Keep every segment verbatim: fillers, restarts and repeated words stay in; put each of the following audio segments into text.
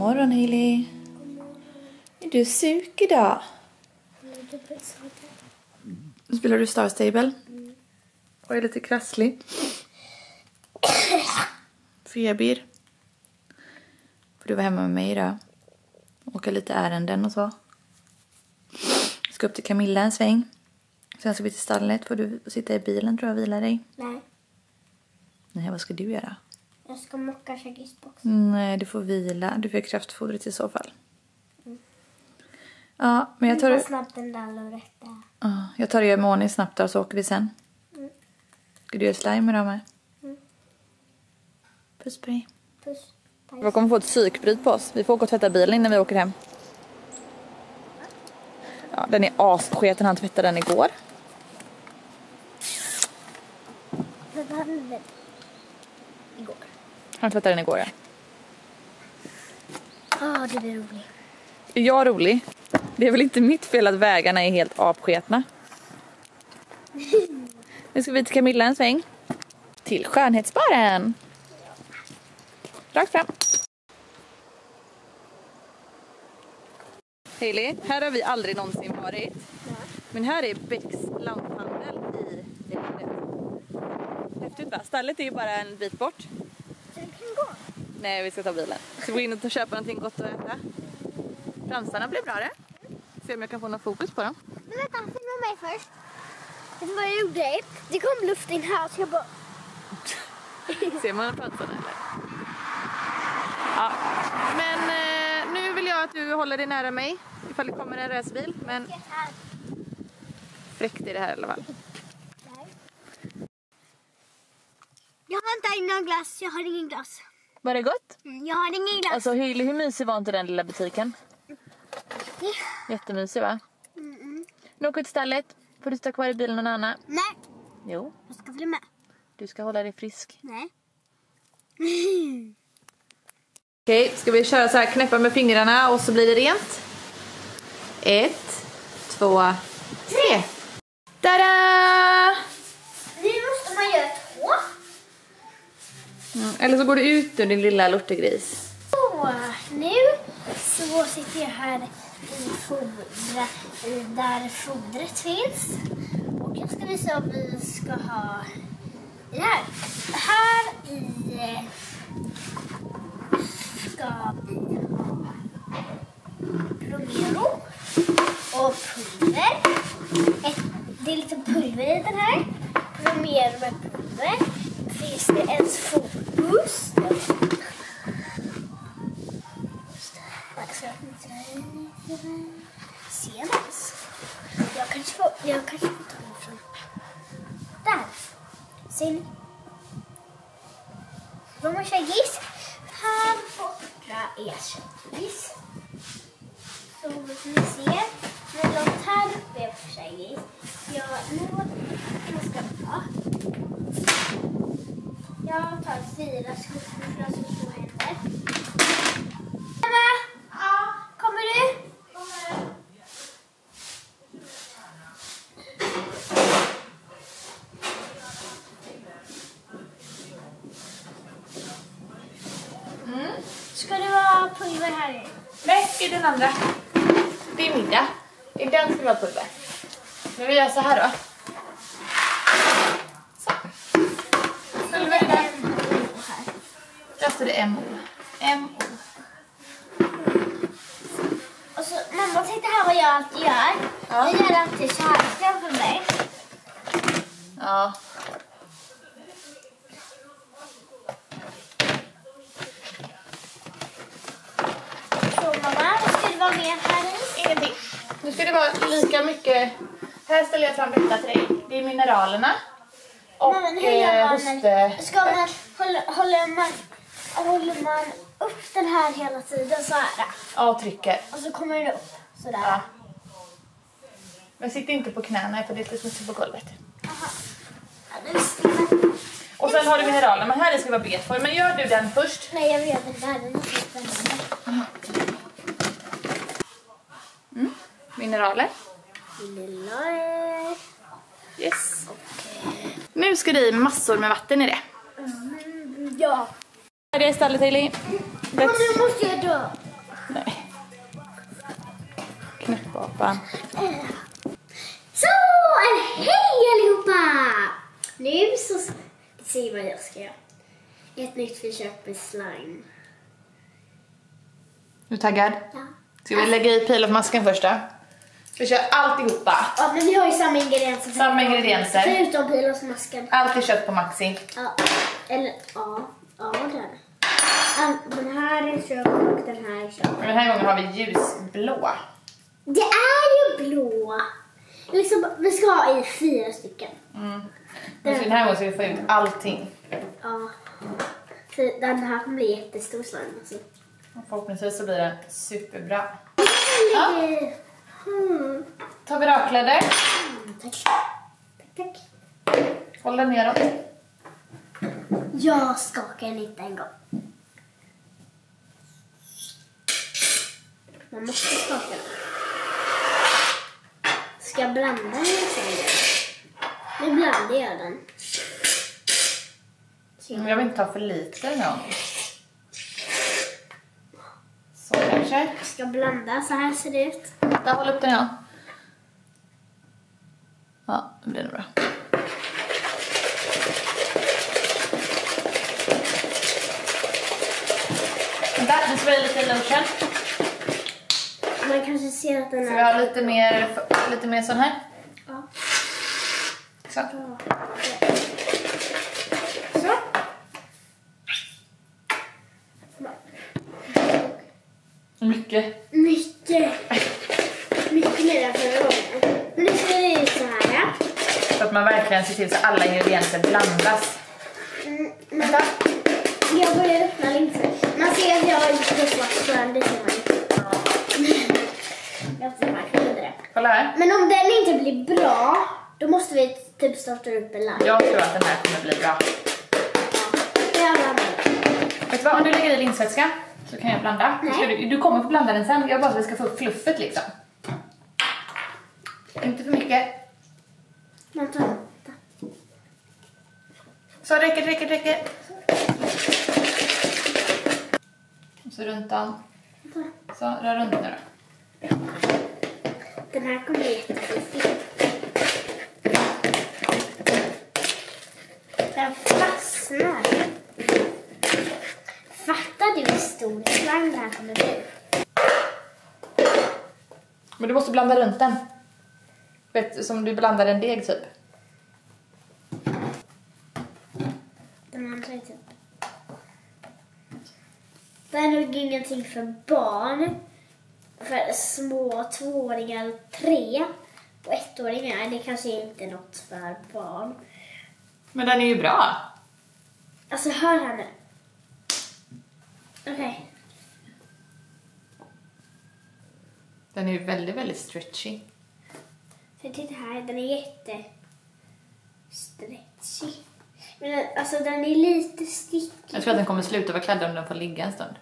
morgon, Hailey. Är du sjuk idag? Nu spelar du Star Stable. Och är lite krasslig. Feber. För du var hemma med mig idag. Åka lite ärenden och så. Jag ska upp till Camilla en sväng. Sen ska vi till stallet. Får du sitta i bilen, tror jag, och vila dig? Nej. Nej, vad ska du göra? Jag ska mocka chagisboxen. Nej, du får vila. Du får kraftfodret i så fall. Mm. Ja, men jag tar... Jag snabbt den där Loretta. Ja, jag tar det med ordning snabbt där, så åker vi sen. Mm. Ska du göra slime med dem här? Mm. Puss på dig. Puss. Vi kommer få ett psykbryt på oss. Vi får åka och tvätta bilen innan vi åker hem. Ja, den är assketen. Han tvättade den igår. Igår. Han tvättade den igår, ja. Ja, oh, det blir roligt. Är jag rolig? Det är väl inte mitt fel att vägarna är helt apsketna. Nu ska vi till Camilla en sväng. Till skönhetsbaren. Rakt fram. Hailey, här har vi aldrig någonsin varit. Ja. Men här är Becks lanthandel i Gävle. Häftigt, va? Stallet är ju bara en bit bort. Så vi kan gå? Nej, vi ska ta bilen. Så gå in och köpa någonting gott att äta. Fransarna blir bra, det. Se om jag kan få någon fokus på dem. Men vänta, filma mig först. Det var jag gjorde. Det kom luft in här, så jag bara... Ser man fransarna, eller? Ja, men eh, nu vill jag att du håller dig nära mig ifall det kommer en racerbil, men fräckt är det här i alla fall. Jag har inte någon glass, jag har ingen glass. Var det gott? Mm, jag har ingen glass. Alltså Hailey, hur mysig var inte den lilla butiken? Ja. Jättemysig, va? Mm -mm. Nu åker till stallet. Får du stå kvar i bilen någon annan? Nej. Jo. Jag ska följa med. Du ska hålla dig frisk. Nej. Okej, okay, ska vi köra så här, knäppa med fingrarna och så blir det rent. Ett, två, tre. Tada! Nu måste man göra två. Mm, eller så går du ut ur din lilla lortegris. Så, nu så sitter jag här i fodra, där fodret finns. Och jag ska visa vad vi ska ha i här. Här i ska vi ha Romero och pulver. Ett, det är lite pulver i den här. Romero med pulver. Finns det ens fokus? Senast. Jag kanske får, jag kanske får ta den från där. Ser ni? De har tjejgis. Här borta är tjejgis. Så som ni ser. Men långt här uppe är på tjejgis. Jag nu jag ska ta. Jag tar fyra skor för jag ska stå händer. Emma! Ja, kommer du? Kommer. Mm. Ska det vara pulver här i? Nej, i den andra. Det är middag. I den ska det vara pulver. Men vi gör så här då. Så. Pulver i den. Där står det M O. M O. Och så, mamma, titta här vad jag alltid gör. Ja. Jag gör alltid kärleken för mig. Ja. Så mamma, vad ska det vara mer här i? Ingenting. Nu ska det vara lika mycket. Här ställer jag fram detta till dig. Det är mineralerna. Och Men hur gör eh, man? hoste... Ska man, håller, håller man, håller man upp den här hela tiden så här? Ja, och trycker. Och så kommer den upp sådär. Ja. Men sitt inte på knäna för det är lite smutsigt på golvet. Aha. Ja, det visste jag. Och sen har du mineralerna. Men här ska vara betform. Men gör du den först. Nej, jag vet inte. Den är så spännande. Mm. Mineraler. Mineraler. Yes. Okay. Nu ska det i massor med vatten i det. Mm, ja. Är det istället, Hailey? Men nu måste jag dö. Nej. Knäppapan. Så, hej allihopa! Nu så ska vi se vad jag ska göra. Ett nytt försök med slime. Du är taggad? Ja. Ska vi lägga i pilotmasken först då? Vi kör alltihopa. Ja, men vi har ju samma ingredienser. Samma ingredienser. Förutom pilotmasken. Allt är kött på Maxi. Ja, eller ja, ja den. All, den här är kött och den här är kött. Den här gången har vi ljusblå. Det är ju blå. Liksom, vi ska ha i fyra stycken. Mm. Och så den här gången ska vi få ut allting. Ja. För den här kommer bli jättestor slime. Alltså. Och förhoppningsvis så blir den superbra. Ja. Mm. Tar vi rakkläder. Mm, tack. Tack, tack. Håll den neråt. Jag skakar den inte en gång. Man måste skaka den. Ska jag blanda den sen? Nu blandar jag den. Jag vill inte ta för lite den här gången. Så kanske. Jag ska blanda, så här ser det ut. Där, håll upp den igen. Ja, det blir det bra. Där, nu ska vi ha lite lotion. Man kanske ser att den Så är... vi har lite mer, lite mer sån här. Ja. Så. Så. Mycket. Mycket. Mycket mer än förra gången. Men nu ska det ut så här. Ja. Så att man verkligen ser till så att alla ingredienser blandas. Mm, Vänta. jag börjar öppna linsen. Man ser att jag har lite svart skärm, det ser man inte. Jag ser man kan det. Kolla här. Men om den inte blir bra, då måste vi typ starta upp en ladd. Jag tror att den här kommer bli bra. Ja, jag blandar. Vet du vad, om du lägger i linsvätska så kan jag blanda. Nej. Ska du, du kommer få blanda den sen. Jag bara att vi ska få upp fluffet liksom. Inte för mycket. Man tar Så räcker, räcker, räcker. Och så runt den. Så, rör runt nu då. Den här kommer bli jättefluffig. Den fastnar. Fattar du hur stor slime det här kommer bli? Men du måste blanda runt den. Vet, som du blandar en deg typ. Den andra är typ. Det är nog ingenting för barn. För små tvååringar och tre. Och ettåringar, det kanske inte är något för barn. Men den är ju bra. Alltså hör här nu. Okej. Okay. Den är ju väldigt, väldigt stretchy. För titta här, den är jätte stretchy. Men den, alltså den är lite stickig. Jag tror att den kommer sluta vara klädd om den får ligga en stund.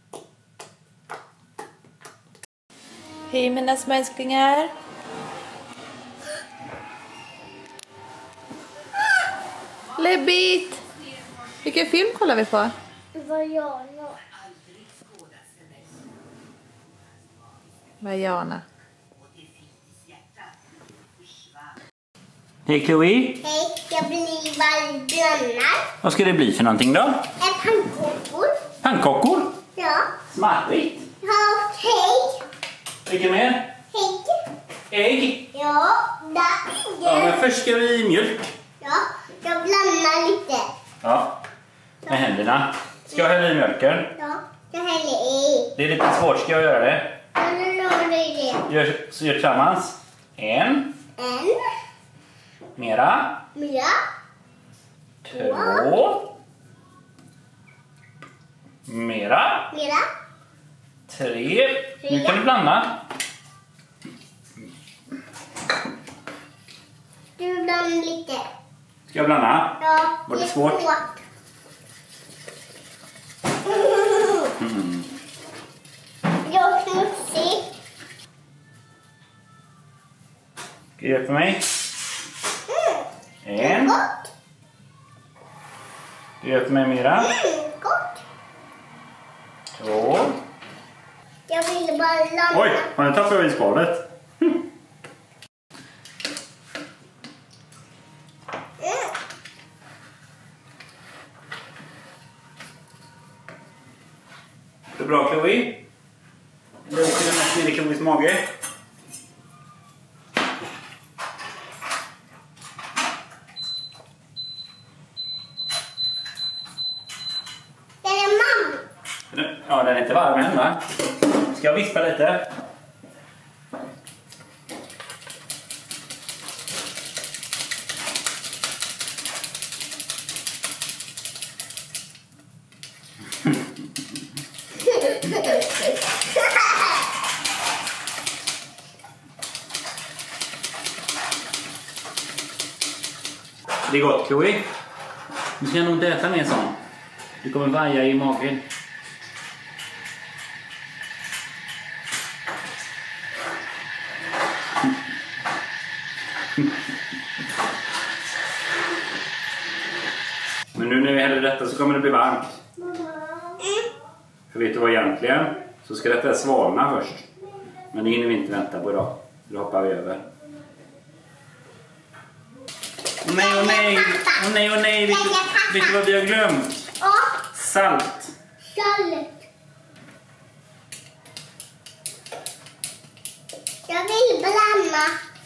Hej mina små älsklingar. Lebbit! Vilken film kollar vi på? Vajana. Vajana. Hej Chloe. Hej, jag blir blandad. Vad ska det bli för någonting då? En pannkakor. Pannkakor? Ja. Smartigt. Ja, hej. Vilka mer? Hej. Ägg? Ja, där. Ja, men först ska vi i mjölk. Ja, jag blandar lite. Ja, med händerna. Ska jag hälla i mjölken? Ja, jag häller i. Det är lite svårt, ska jag göra det? Ja, nu lovar det. Gör, så gör tillsammans. En. En. Mera. Mera. Två. Mera. Mera. Tre. Nu kan du blanda. Du blandar lite. Ska jag blanda? Ja, Var det svårt? Mm. Jag är smutsig. Ska du hjälpa mig? Mm. En. Gott. Du hjälper mig mera. Mm, gott. Två. Jag ville bara landa. Oj, har jag tappat över i skalet? Mm. Det är bra, Chloe. Det åker den mest ner i Chloes mage. Den är mamma. Ja, den är inte varm än, va? Ska jag vispa lite? Det är gott, Chloe. Du ska nog inte äta mer sånt. Du kommer vaja i magen. Men nu när vi häller detta så kommer det bli varmt. För vet du vad egentligen? Så ska detta svalna först. Men det hinner vi inte vänta på idag. Då hoppar vi över. Åh nej, åh nej! Åh nej, åh nej! Vet du, vet du vad vi har glömt? Ja. Salt! Salt. Jag vill blanda.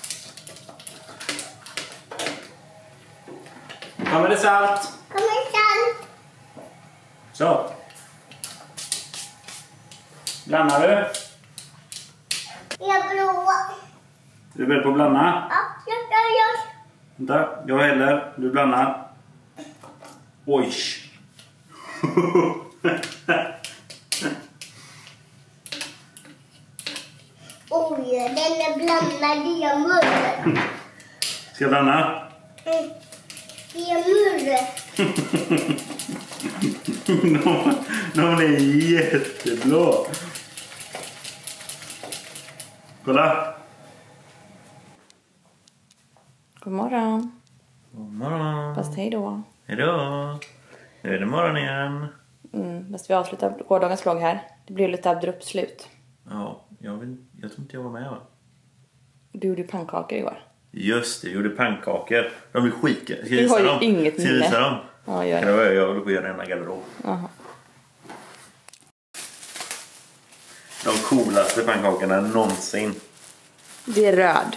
Kommer det salt? Kommer salt. Så. Blandar du? Jag provar. Du är beredd på att blanda? Ja, jag, jag, jag. Vänta, jag häller. Du blandar. Oj! Oj, den är blandad i munnen. Ska jag blanda? Mm. I munnen. de, de är jätteblå. Kolla. God morgon. God morgon. Fast hej då. Hej då. Nu är det morgon igen. Mm, fast vi avslutar gårdagens vlogg här. Det blir lite abrupt slut. Ja, jag, vill, jag tror inte jag var med, va? Du gjorde pannkakor igår. Just det, jag gjorde pannkakor. De är skika. Ska jag Vi visa har ju dem? inget Ska jag minne. visa dem? Ja, gör Det var det. jag håller på att göra en garderob. Aha. De coolaste pannkakorna någonsin. Det är röd.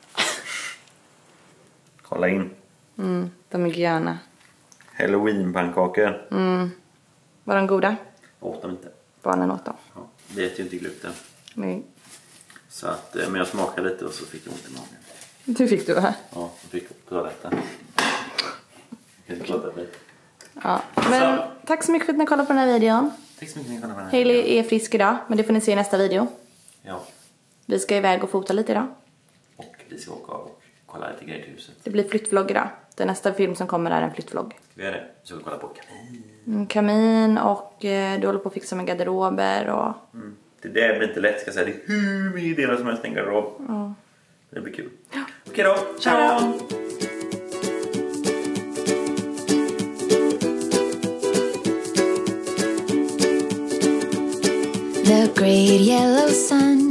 Kolla in. Mm, de är gröna. Halloween-pannkakor. Mm. Var de goda? Åt dem inte. Barnen åt dem. Ja, det äter ju inte gluten. Nej. Så att, men jag smakade lite och så fick jag ont i magen. Det fick du, va? Ja, jag fick på toaletten. Jag kan prata lite. Ja. Men Så. tack så mycket för att ni kollade på den här videon. Tack så mycket för att ni kollade på den här Hailey videon. är frisk idag, men det får ni se i nästa video. Ja, Vi ska iväg och fota lite idag. och vi ska åka och kolla lite grejer till huset. Det blir flyttvlogg idag. Den nästa film som kommer är en flyttvlogg. Ska vi göra det? Så vi kolla på kamin. Mm, kamin och eh, du håller på att fixa med garderober och... Mm. Det där blir inte lätt, ska jag säga. Det är hur mycket delar som helst i en garderob. Ja. Det blir kul. Ja. Okej då, ciao! Ciao. The great yellow sun